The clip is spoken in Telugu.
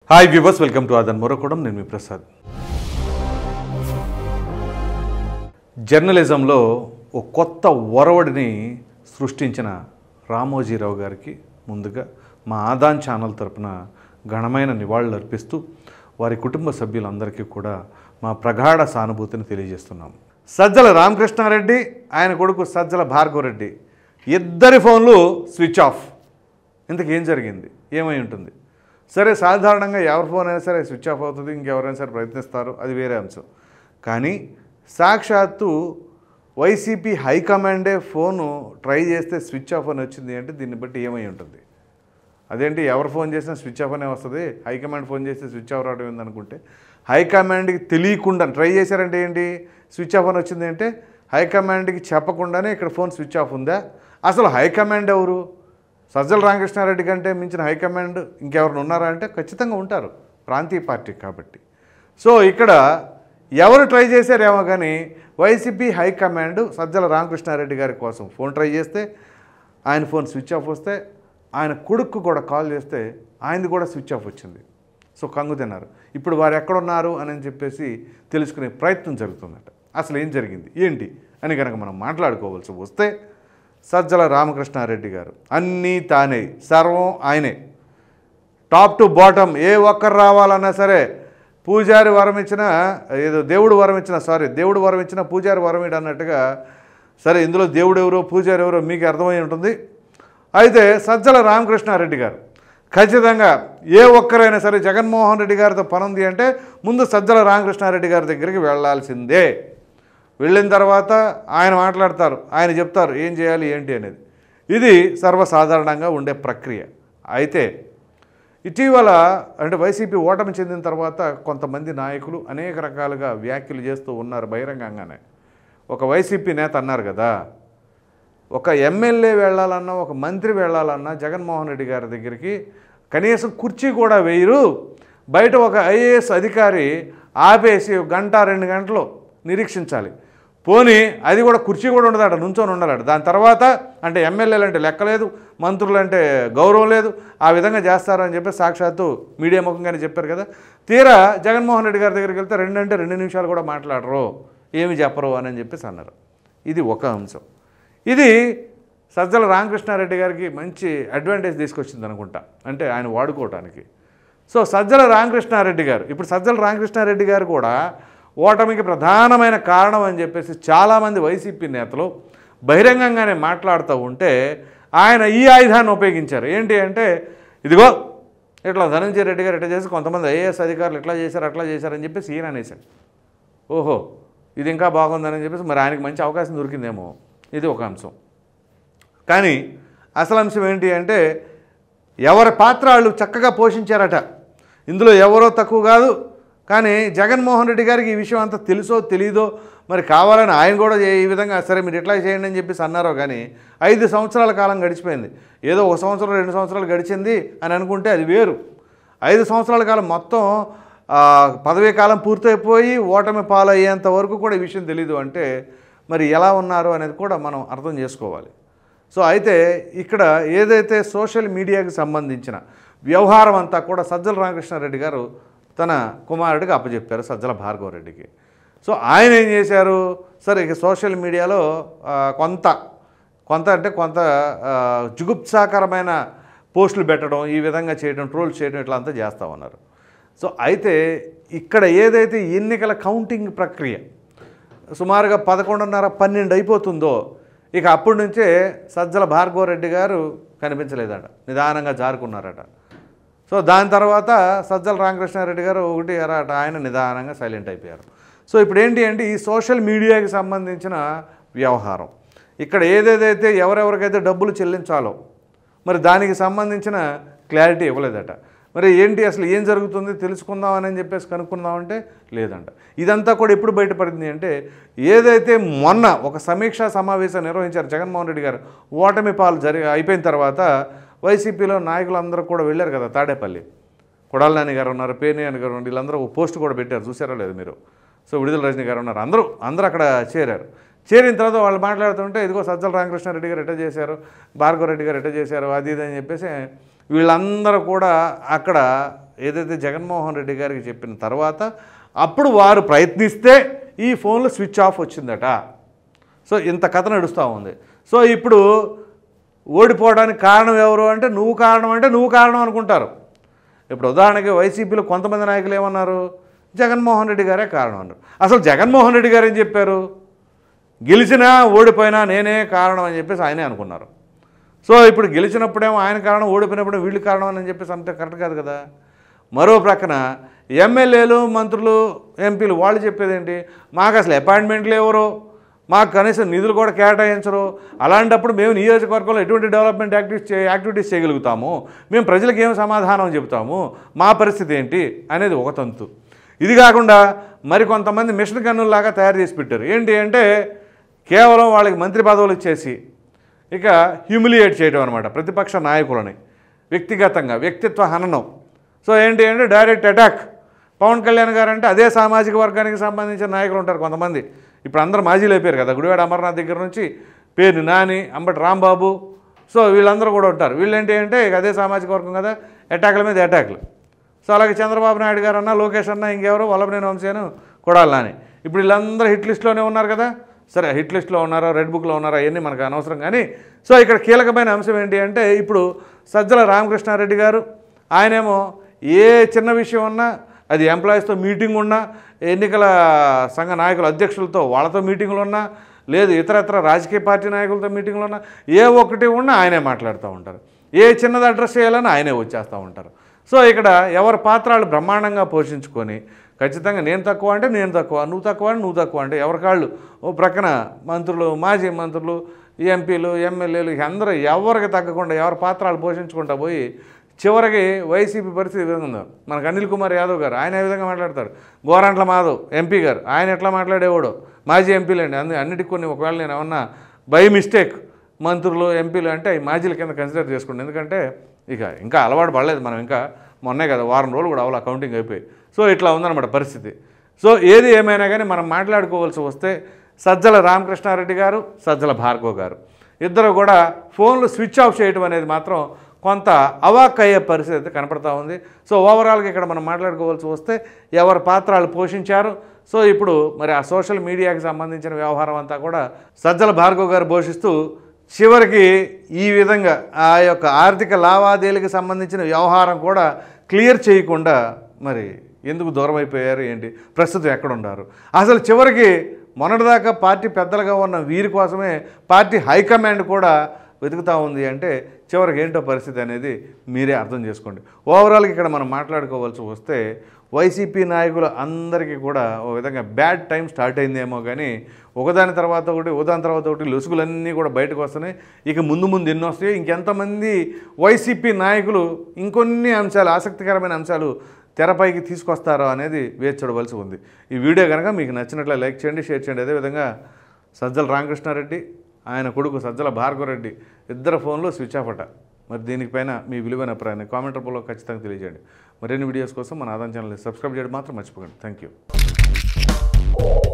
హాయ్ వ్యూవర్స్, వెల్కమ్ టు ఆదన్ మొరకోడం. నేను మీ ప్రసాద్. జర్నలిజంలో ఒక కొత్త ఒరవడిని సృష్టించిన రామోజీరావు గారికి ముందుగా మా ఆదాన్ ఛానల్ తరపున ఘనమైన నివాళులు అర్పిస్తూ వారి కుటుంబ సభ్యులందరికీ కూడా మా ప్రగాఢ సానుభూతిని తెలియజేస్తున్నాం. సజ్జల రామకృష్ణారెడ్డి, ఆయన కొడుకు సజ్జల భార్గవరెడ్డి ఇద్దరి ఫోన్లు స్విచ్ ఆఫ్. ఇంతకేం జరిగింది, ఏమై ఉంటుంది? సరే, సాధారణంగా ఎవరి ఫోన్ అయినా సరే స్విచ్ ఆఫ్ అవుతుంది, ఇంకెవరైనా సరే ప్రయత్నిస్తారు, అది వేరే అంశం. కానీ సాక్షాత్తు వైసీపీ హైకమాండే ఫోను ట్రై చేస్తే స్విచ్ ఆఫ్ అని వచ్చింది అంటే దీన్ని బట్టి ఏమై ఉంటుంది? అదేంటి, ఎవరు ఫోన్ చేసినా స్విచ్ ఆఫ్ అనే వస్తుంది, హైకమాండ్ ఫోన్ చేస్తే స్విచ్ ఆఫ్ రావడం ఏందనుకుంటే, హైకమాండ్కి తెలియకుండా ట్రై చేశారంటే ఏంటి స్విచ్ ఆఫ్ అని వచ్చింది అంటే, హైకమాండ్కి చెప్పకుండానే ఇక్కడ ఫోన్ స్విచ్ ఆఫ్ ఉందా? అసలు హైకమాండ్ ఎవరు? సజ్జల రామకృష్ణారెడ్డి కంటే మించిన హైకమాండ్ ఇంకెవరిని ఉన్నారా అంటే ఖచ్చితంగా ఉంటారు, ప్రాంతీయ పార్టీ కాబట్టి. సో ఇక్కడ ఎవరు ట్రై చేశారేమో కానీ వైసీపీ హైకమాండ్ సజ్జల రామకృష్ణారెడ్డి గారి కోసం ఫోన్ ట్రై చేస్తే ఆయన ఫోన్ స్విచ్ ఆఫ్ వస్తే, ఆయన కొడుకు కూడా కాల్ చేస్తే ఆయనది కూడా స్విచ్ ఆఫ్ వచ్చింది. సో కంగు తిన్నారు. ఇప్పుడు వారు ఎక్కడున్నారు అని చెప్పేసి తెలుసుకునే ప్రయత్నం జరుగుతుందట. అసలు ఏం జరిగింది ఏంటి అని కనుక మనం మాట్లాడుకోవాల్సి వస్తే, సజ్జల రామకృష్ణారెడ్డి గారు అన్నీ తానే, సర్వం ఆయనే, టాప్ టు బాటమ్. ఏ ఒక్కరు రావాలన్నా సరే పూజారి వరం ఇచ్చిన, ఏదో దేవుడు వరం ఇచ్చిన పూజారి వరం ఇడు అన్నట్టుగా. సరే, ఇందులో దేవుడు ఎవరో పూజారి ఎవరో మీకు అర్థమై ఉంటుంది. అయితే సజ్జల రామకృష్ణారెడ్డి గారు ఖచ్చితంగా ఏ ఒక్కరైనా సరే జగన్మోహన్ రెడ్డి గారితో పనుంది అంటే ముందు సజ్జల రామకృష్ణారెడ్డి గారి దగ్గరికి వెళ్ళాల్సిందే. వెళ్ళిన తర్వాత ఆయన మాట్లాడతారు, ఆయన చెప్తారు ఏం చేయాలి ఏంటి అనేది. ఇది సర్వసాధారణంగా ఉండే ప్రక్రియ. అయితే ఇటీవల అంటే వైసీపీ ఓటమి చెందిన తర్వాత కొంతమంది నాయకులు అనేక రకాలుగా వ్యాఖ్యలు చేస్తూ ఉన్నారు బహిరంగంగానే. ఒక వైసీపీ నేత అన్నారు కదా, ఒక ఎమ్మెల్యే వెళ్ళాలన్నా ఒక మంత్రి వెళ్ళాలన్నా జగన్మోహన్ రెడ్డి గారి దగ్గరికి కనీసం కుర్చీ కూడా వేయరు, బయట ఒక ఐఏఎస్ అధికారి ఆపేసి 1 గంట 2 గంటలు నిరీక్షించాలి. పోనీ అది కూడా కుర్చీ కూడా ఉండదట, నుంచొని ఉండాలట. దాని తర్వాత అంటే ఎమ్మెల్యేలు అంటే లెక్కలేదు, మంత్రులు అంటే గౌరవం లేదు, ఆ విధంగా చేస్తారు అని చెప్పి సాక్షాత్తు మీడియా ముఖంగానే చెప్పారు కదా. తీరా జగన్మోహన్ రెడ్డి గారి దగ్గరికి వెళ్తే 2 అంటే 2 నిమిషాలు కూడా మాట్లాడరు, ఏమి చెప్పరు అని చెప్పేసి అన్నారు. ఇది ఒక అంశం. ఇది సజ్జల రామకృష్ణారెడ్డి గారికి మంచి అడ్వాంటేజ్ తీసుకొచ్చింది అనుకుంటా, అంటే ఆయన వాడుకోవటానికి. సో సజ్జల రామకృష్ణారెడ్డి గారు, ఇప్పుడు సజ్జల రామకృష్ణారెడ్డి గారు కూడా ఓటమికి ప్రధానమైన కారణం అని చెప్పేసి చాలామంది వైసీపీ నేతలు బహిరంగంగానే మాట్లాడుతూ ఉంటే ఆయన ఈ ఆయుధాన్ని ఉపయోగించారు. ఏంటి అంటే, ఇదిగో ఇట్లా ధనంజయ రెడ్డి గారు ఇట్లా చేసి కొంతమంది ఐఏఎస్ అధికారులు ఇట్లా చేశారు అట్లా చేశారని చెప్పేసి ఈయన అనేసాడు. ఓహో, ఇది ఇంకా బాగుందని చెప్పేసి మరి ఆయనకి మంచి అవకాశం దొరికిందేమో. ఇది ఒక అంశం. కానీ అసలు అంశం ఏంటి అంటే, ఎవరి పాత్ర వాళ్ళు చక్కగా పోషించారట. ఇందులో ఎవరో తక్కువ కాదు. కానీ జగన్మోహన్ రెడ్డి గారికి ఈ విషయం అంతా తెలుసో తెలీదో మరి కావాలని ఆయన కూడా ఈ విధంగా సరే మీరు ఎట్లా చేయండి అని చెప్పేసి అన్నారో. కానీ 5 సంవత్సరాల కాలం గడిచిపోయింది. ఏదో 1 సంవత్సరం 2 సంవత్సరాలు గడిచింది అని అనుకుంటే అది వేరు. 5 సంవత్సరాల కాలం మొత్తం పదవీ కాలం పూర్తయిపోయి ఓటమి పాలయ్యేంత వరకు కూడా ఈ విషయం తెలీదు అంటే మరి ఎలా ఉన్నారు అనేది కూడా మనం అర్థం చేసుకోవాలి. సో అయితే ఇక్కడ ఏదైతే సోషల్ మీడియాకి సంబంధించిన వ్యవహారం అంతా కూడా సజ్జల రామకృష్ణారెడ్డి గారు తన కుమారుడికి అప్పచెప్పారు, సజ్జల భార్గవరెడ్డికి. సో ఆయన ఏం చేశారు, సరే ఇక సోషల్ మీడియాలో కొంత జుగుప్సాకరమైన పోస్టులు పెట్టడం, ఈ విధంగా చేయడం, ట్రోల్స్ చేయడం ఇట్లా అంతా చేస్తూ ఉన్నారు. సో అయితే ఇక్కడ ఏదైతే ఎన్నికల కౌంటింగ్ ప్రక్రియ సుమారుగా 11:30 12 అయిపోతుందో ఇక అప్పటి నుంచే సజ్జల భార్గవరెడ్డి గారు కనిపించలేదట, నిదానంగా జారుకున్నారట. సో దాని తర్వాత సజ్జల రామకృష్ణారెడ్డి గారు ఒకటి ఎరాట, ఆయన నిదానంగా సైలెంట్ అయిపోయారు. సో ఇప్పుడు ఏంటి అంటే ఈ సోషల్ మీడియాకి సంబంధించిన వ్యవహారం ఇక్కడ ఏదేదైతే ఎవరెవరికైతే డబ్బులు చెల్లించాలో మరి దానికి సంబంధించిన క్లారిటీ ఇవ్వలేదట. మరి ఏంటి అసలు ఏం జరుగుతుంది తెలుసుకుందామని చెప్పేసి కనుక్కుందామంటే లేదంట. ఇదంతా కూడా ఎప్పుడు బయటపడింది అంటే, ఏదైతే మొన్న ఒక సమీక్షా సమావేశం నిర్వహించారు జగన్మోహన్ రెడ్డి గారు ఓటమి పాలు అయిపోయిన తర్వాత వైసీపీలో నాయకులందరూ కూడా వెళ్ళారు కదా తాడేపల్లి. కొడాల నాని గారు ఉన్నారు, పేర్ని గారు ఉన్నారు, వీళ్ళందరూ ఒక పోస్ట్ కూడా పెట్టారు, చూసారో లేదు మీరు. సో విడుదల రజనీ గారు ఉన్నారు, అందరూ అక్కడ చేరారు. చేరిన తర్వాత వాళ్ళు మాట్లాడుతుంటే ఇదిగో సజ్జల రామకృష్ణారెడ్డి గారు ఎట్లా చేశారు, భార్గవరెడ్డి గారు ఎట్లా చేశారు, అది ఇది అని చెప్పేసి వీళ్ళందరూ కూడా అక్కడ ఏదైతే జగన్మోహన్ రెడ్డి గారికి చెప్పిన తర్వాత అప్పుడు వారు ప్రయత్నిస్తే ఈ ఫోన్లో స్విచ్ ఆఫ్ వచ్చిందట. సో ఇంత కథ నడుస్తూ ఉంది. సో ఇప్పుడు ఓడిపోవడానికి కారణం ఎవరు అంటే నువ్వు కారణం అనుకుంటారు. ఇప్పుడు ఉదాహరణకి వైసీపీలో కొంతమంది నాయకులు ఏమన్నారు, జగన్మోహన్ రెడ్డి గారే కారణం అన్నారు. అసలు జగన్మోహన్ రెడ్డి గారు ఏం చెప్పారు, గెలిచినా ఓడిపోయినా నేనే కారణం అని చెప్పేసి ఆయనే అనుకున్నారు. సో ఇప్పుడు గెలిచినప్పుడేమో ఆయన కారణం, ఓడిపోయినప్పుడు వీళ్ళు కారణం అని చెప్పేసి అంటే కరెక్ట్ కాదు కదా. మరో ప్రక్కన ఎమ్మెల్యేలు, మంత్రులు, ఎంపీలు వాళ్ళు చెప్పేది ఏంటి, మాకు అసలు అపాయింట్మెంట్లు ఎవరు, మాకు కనీసం నిధులు కూడా కేటాయించరు, అలాంటప్పుడు మేము నియోజకవర్గంలో ఎటువంటి డెవలప్మెంట్ యాక్టివిటీస్ చేయగలుగుతాము, మేము ప్రజలకు ఏం సమాధానం చెబుతాము, మా పరిస్థితి ఏంటి అనేది ఒక తంతు. ఇది కాకుండా మరికొంతమంది మిషన్ గన్నుల్లాగా తయారు చేసి పెట్టారు. ఏంటి అంటే కేవలం వాళ్ళకి మంత్రి పదవులు ఇచ్చేసి ఇక హ్యూమిలియేట్ చేయడం అనమాట, ప్రతిపక్ష నాయకులని వ్యక్తిగతంగా వ్యక్తిత్వ హననం. సో ఏంటి అంటే డైరెక్ట్ అటాక్. పవన్ కళ్యాణ్ గారు అంటే అదే సామాజిక వర్గానికి సంబంధించిన నాయకులు ఉంటారు కొంతమంది. ఇప్పుడు అందరూ మాజీలు అయిపోయారు కదా, గుడివాడ అమర్నాథ్ దగ్గర నుంచి పేరు నాని, అంబటి రాంబాబు, సో వీళ్ళందరూ కూడా ఉంటారు. వీళ్ళేంటి అంటే అదే సామాజిక వర్గం కదా, అటాక్ల మీద అటాక్లు. సో అలాగే చంద్రబాబు నాయుడు గారు అన్న, లోకేష్ అన్న, ఇంకెవరో వల్లభనేని వంశీను, కొడాలి నాని, ఇప్పుడు వీళ్ళందరూ హిట్ లిస్టులోనే ఉన్నారు కదా. సరే హిట్ లిస్టులో ఉన్నారో రెడ్ బుక్లో ఉన్నారో అవన్నీ మనకు అనవసరం. కానీ సో ఇక్కడ కీలకమైన అంశం ఏంటి అంటే ఇప్పుడు సజ్జల రామకృష్ణారెడ్డి గారు ఆయనేమో ఏ చిన్న విషయం ఉన్నా, అది ఎంప్లాయీస్తో మీటింగ్ ఉన్నా, ఎన్నికల సంఘ నాయకుల అధ్యక్షులతో వాళ్ళతో మీటింగులు ఉన్నా, లేదు ఇతరత్ర రాజకీయ పార్టీ నాయకులతో మీటింగులు ఉన్నా, ఏ ఒక్కటి ఉన్నా ఆయనే మాట్లాడుతూ ఉంటారు. ఏ చిన్నది అడ్రస్ చేయాలని ఆయనే వచ్చేస్తూ ఉంటారు. సో ఇక్కడ ఎవరి పాత్రలు బ్రహ్మాండంగా పోషించుకొని ఖచ్చితంగా నేను తక్కువ అంటే నేను తక్కువ, నువ్వు తక్కువ అంటే నువ్వు తక్కువ అంటే ఎవరికాళ్ళు ఓ ప్రక్కన మంత్రులు, మాజీ మంత్రులు, ఎంపీలు, ఎమ్మెల్యేలు అందరూ ఎవరికి తగ్గకుండా ఎవరి పాత్రలు పోషించుకుంటా పోయి చివరికి వైసీపీ పరిస్థితి ఈ విధంగా ఉంది. మనకు అనిల్ కుమార్ యాదవ్ గారు ఆయన ఏ విధంగా మాట్లాడతారు, గోరంట్ల మాధవ్ ఎంపీ గారు ఆయన ఎట్లా మాట్లాడేవాడు, మాజీ ఎంపీలండి అన్నిటికి కొన్ని ఒకవేళ నేను ఏమన్నా బై మిస్టేక్ మంత్రులు ఎంపీలు అంటే ఈ మాజీల కింద కన్సిడర్ చేసుకోండి. ఎందుకంటే ఇక ఇంకా అలవాటు పడలేదు మనం, ఇంకా మొన్నే కదా వారం రోజులు కూడా అవలా కౌంటింగ్ అయిపోయి. సో ఇట్లా ఉందన్నమాట పరిస్థితి. సో ఏది ఏమైనా కానీ మనం మాట్లాడుకోవాల్సి వస్తే సజ్జల రామకృష్ణారెడ్డి గారు, సజ్జల భార్గవ్ గారు ఇద్దరు కూడా ఫోన్లు స్విచ్ ఆఫ్ చేయడం అనేది మాత్రం కొంత అవాక్ అయ్యే పరిస్థితి కనపడతా ఉంది. సో ఓవరాల్గా ఇక్కడ మనం మాట్లాడుకోవాల్సి వస్తే ఎవరి పాత్రలు పోషించారు. సో ఇప్పుడు మరి ఆ సోషల్ మీడియాకి సంబంధించిన వ్యవహారం అంతా కూడా సజ్జల భార్గవ్ గారు పోషిస్తూ చివరికి ఈ విధంగా ఆ యొక్క ఆర్థిక లావాదేవీలకు సంబంధించిన వ్యవహారం కూడా క్లియర్ చేయకుండా మరి ఎందుకు దూరం అయిపోయారు ఏంటి, ప్రస్తుతం ఎక్కడున్నారు, అసలు చివరికి మొన్నటిదాకా పార్టీ పెద్దలుగా ఉన్న వీరి కోసమే పార్టీ హైకమాండ్ కూడా వెతుకుతూ ఉంది అంటే చివరికి ఏంటో పరిస్థితి అనేది మీరే అర్థం చేసుకోండి. ఓవరాల్గా ఇక్కడ మనం మాట్లాడుకోవాల్సి వస్తే వైసీపీ నాయకులు అందరికీ కూడా ఒక విధంగా బ్యాడ్ టైం స్టార్ట్ అయిందేమో కానీ ఒకదాని తర్వాత ఒకటి లొసుగులన్నీ కూడా బయటకు వస్తున్నాయి. ఇక ముందు ఎన్నో వస్తాయి, ఇంకెంతమంది వైసీపీ నాయకులు ఇంకొన్ని అంశాలు, ఆసక్తికరమైన అంశాలు తెరపైకి తీసుకొస్తారో అనేది వేచి చూడవలసి ఉంది. ఈ వీడియో కనుక మీకు నచ్చినట్లే లైక్ చేయండి, షేర్ చేయండి. అదేవిధంగా సజ్జల రామకృష్ణారెడ్డి ఆయన కొడుకు సజ్జల భార్గవ్ రెడ్డి ఇద్దరు ఫోన్లో స్విచ్ ఆఫ్ అట. మరి దీనిపైన మీ విలువైన అభిప్రాయాన్ని కామెంట్ రూపంలో ఖచ్చితంగా తెలియజేయండి. మరిన్ని వీడియోస్ కోసం మన ఆదాన్ ఛానల్ని సబ్స్క్రైబ్ చేయడం మాత్రం మర్చిపోకండి. Thank you.